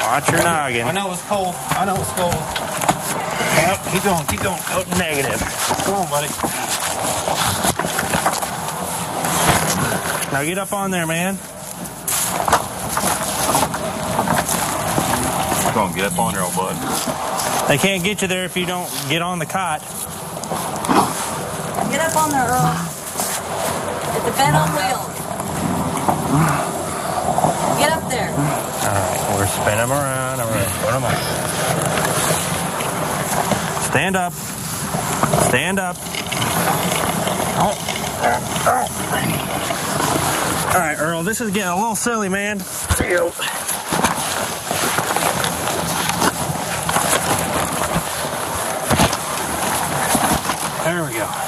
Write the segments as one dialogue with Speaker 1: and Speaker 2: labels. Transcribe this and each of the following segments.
Speaker 1: Watch your noggin.
Speaker 2: I know it's cold. I know it's cold. Yep, keep going, keep going.
Speaker 1: Oh, negative.
Speaker 2: Come on, buddy.
Speaker 1: Now get up on there, man.
Speaker 2: Come on, get up on there, old bud.
Speaker 1: They can't get you there if you don't get on the cot.
Speaker 3: Get up on there, Earl. It's a bed on wheels. Get up there.
Speaker 1: All right, we're spinning them around. All right, put them up. Stand up. Stand up. All right, Earl, this is getting a little silly, man. There we go.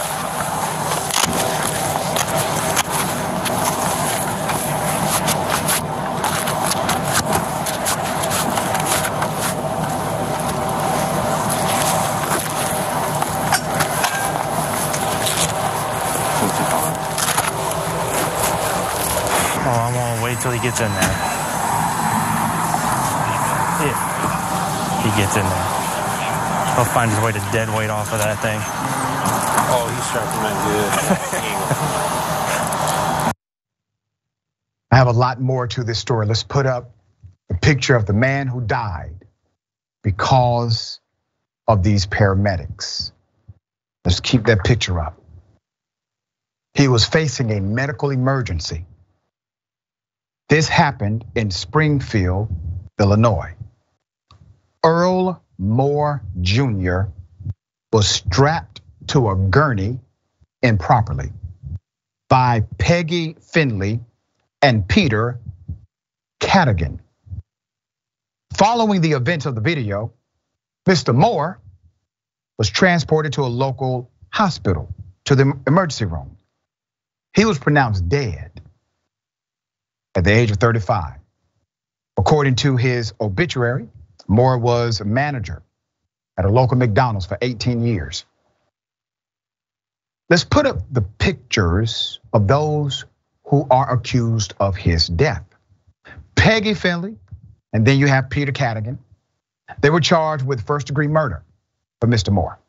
Speaker 1: Oh, I'm gonna wait till he gets in there. If he gets in there. He'll find his way to dead weight off of that thing.
Speaker 2: Oh, he's strapping that good.
Speaker 4: I have a lot more to this story. Let's put up a picture of the man who died because of these paramedics. Let's keep that picture up. He was facing a medical emergency. This happened in Springfield, Illinois. Earl Moore Jr. was strapped to a gurney improperly by Peggy Finley and Peter Cadigan. Following the events of the video, Mr. Moore was transported to a local hospital, to the emergency room. He was pronounced dead at the age of 35. According to his obituary, Moore was a manager at a local McDonald's for 18 years. Let's put up the pictures of those who are accused of his death. Peggy Finley, and then you have Peter Cadigan. They were charged with first-degree murder for Mr. Moore.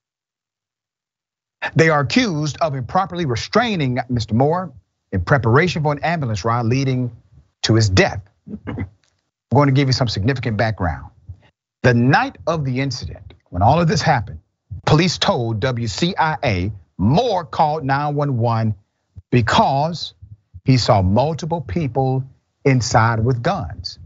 Speaker 4: They are accused of improperly restraining Mr. Moore in preparation for an ambulance ride leading to his death. I'm going to give you some significant background. The night of the incident, when all of this happened, police told WCIA Moore called 911 because he saw multiple people inside with guns.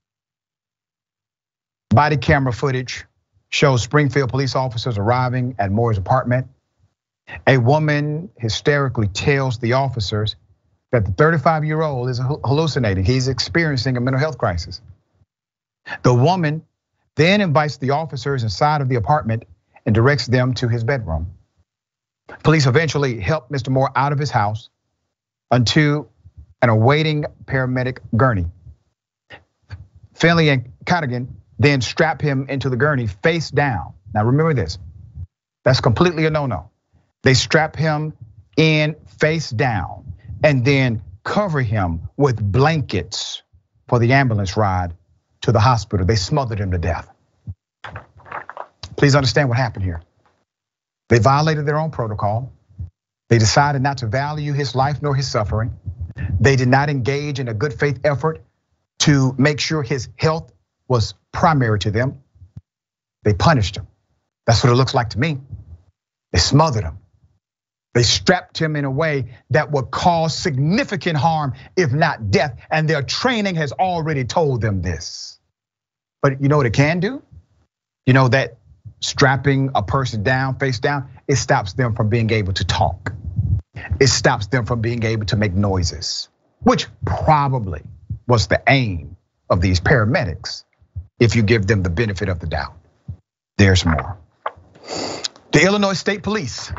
Speaker 4: Body camera footage shows Springfield police officers arriving at Moore's apartment. A woman hysterically tells the officers that the 35-year-old is hallucinating. He's experiencing a mental health crisis. The woman then invites the officers inside of the apartment and directs them to his bedroom. Police eventually help Mr. Moore out of his house onto an awaiting paramedic gurney. Finley and Cadigan then strap him into the gurney face down. Now remember this, that's completely a no-no. They strap him in face down and then cover him with blankets for the ambulance ride to the hospital. They smothered him to death. Please understand what happened here. They violated their own protocol. They decided not to value his life nor his suffering. They did not engage in a good faith effort to make sure his health was primary to them. They punished him. That's what it looks like to me. They smothered him. They strapped him in a way that would cause significant harm, if not death, and their training has already told them this. But you know what it can do? You know that strapping a person down, face down, it stops them from being able to talk. It stops them from being able to make noises, which probably was the aim of these paramedics, if you give them the benefit of the doubt. There's more. The Illinois State Police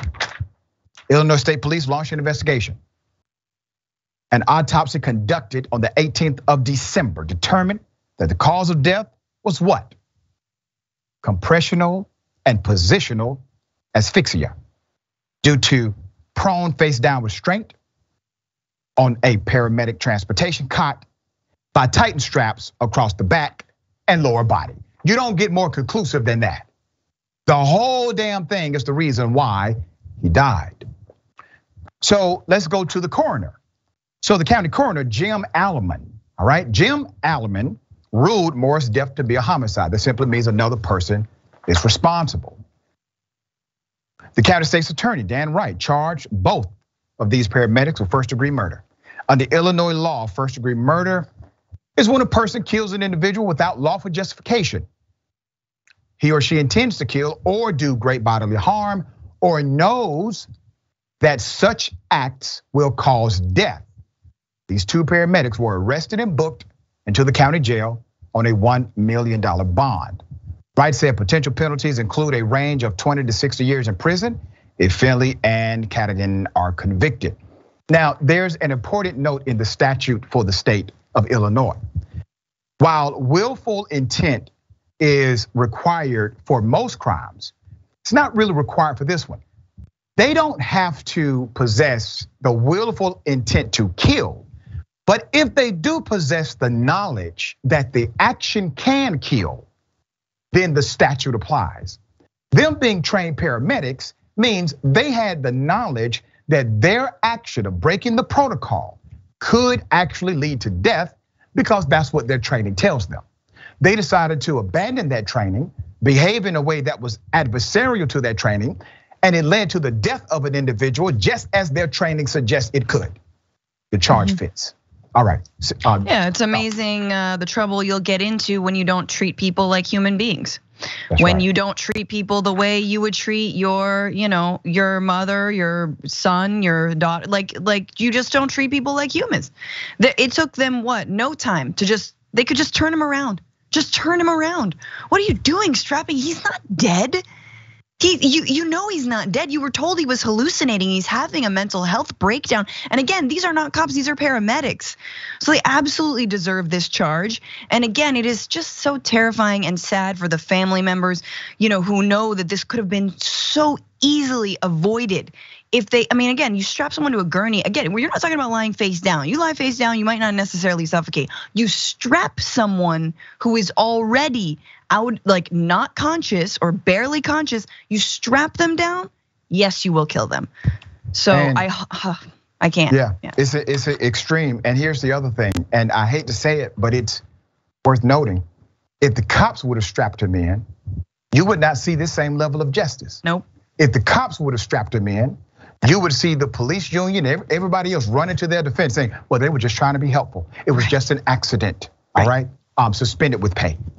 Speaker 4: launched an investigation. An autopsy conducted on the 18th of December determined that the cause of death was what? Compressional and positional asphyxia due to prone face down restraint on a paramedic transportation cot by tightened straps across the back and lower body. You don't get more conclusive than that. The whole damn thing is the reason why he died. So let's go to the coroner. So the county coroner, Jim Alleman, all right? Jim Alleman ruled Moore's death to be a homicide. That simply means another person is responsible. The county state's attorney, Dan Wright, charged both of these paramedics with first-degree murder. Under Illinois law, first-degree murder is when a person kills an individual without lawful justification. He or she intends to kill or do great bodily harm or knows that such acts will cause death. These two paramedics were arrested and booked into the county jail on a $1 million bond. Wright said potential penalties include a range of 20 to 60 years in prison if Finley and Cadigan are convicted. Now, there's an important note in the statute for the state of Illinois. While willful intent is required for most crimes, it's not really required for this one. They don't have to possess the willful intent to kill, but if they do possess the knowledge that the action can kill, then the statute applies. Them being trained paramedics means they had the knowledge that their action of breaking the protocol could actually lead to death because that's what their training tells them. They decided to abandon that training, behave in a way that was adversarial to that training, and it led to the death of an individual just as their training suggests it could. The charge fits. All right.
Speaker 5: Yeah, it's amazing the trouble you'll get into when you don't treat people like human beings. When you don't treat people the way you would treat your mother, your son, your daughter, like you just don't treat people like humans. It took them no time to they could just turn him around. Just turn him around. What are you doing, strapping? He's not dead. You know he's not dead. You were told he was hallucinating. He's having a mental health breakdown. And again, these are not cops, these are paramedics. So they absolutely deserve this charge. And again, it is just so terrifying and sad for the family members, who know that this could have been so easily avoided. Again, you strap someone to a gurney. Again, you're not talking about lying face down. You lie face down, you might not necessarily suffocate. You strap someone who is already out, like not conscious or barely conscious. You strap them down. Yes, you will kill them. So I can't.
Speaker 4: Yeah, it's an extreme. And here's the other thing, and I hate to say it, but it's worth noting. If the cops would have strapped him in, you would not see this same level of justice.
Speaker 5: Nope.
Speaker 4: If the cops would have strapped him in, you would see the police union, everybody else running to their defense saying, well, they were just trying to be helpful. It was just an accident, all right? Suspended with pay.